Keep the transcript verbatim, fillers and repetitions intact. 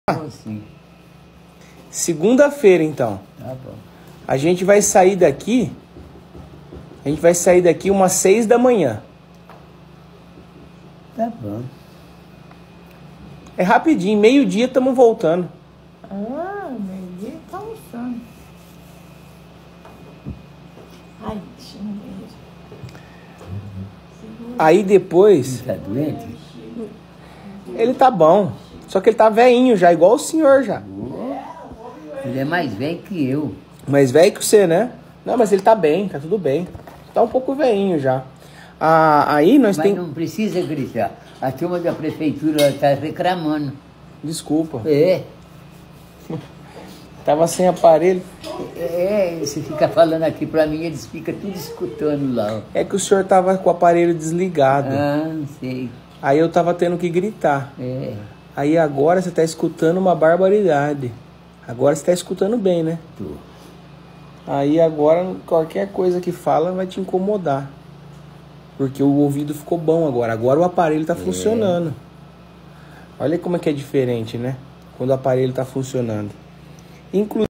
Sim. Segunda-feira, então. Tá bom. A gente vai sair daqui. A gente vai sair daqui umas seis da manhã. Tá bom. É rapidinho, meio-dia estamos voltando. Ah, meio-dia tá almoçando. Ai, deixa eu ver. Aí depois. Tá doente? Ele tá bom. Só que ele tá velhinho já, igual o senhor já. Ele é mais velho que eu. Mais velho que você, né? Não, mas ele tá bem, tá tudo bem. Tá um pouco velhinho já. Ah, aí nós Mas tem... não precisa gritar. A turma da prefeitura tá reclamando. Desculpa. É. Tava sem aparelho. É, você fica falando aqui pra mim, eles ficam tudo escutando lá. Ó. É que o senhor tava com o aparelho desligado. Ah, não sei. Aí eu tava tendo que gritar. É. Aí agora você tá escutando uma barbaridade. Agora você tá escutando bem, né? Tô. Aí agora qualquer coisa que fala vai te incomodar. Porque o ouvido ficou bom agora. Agora o aparelho tá É. funcionando. Olha como é que é diferente, né? Quando o aparelho tá funcionando. Inclusive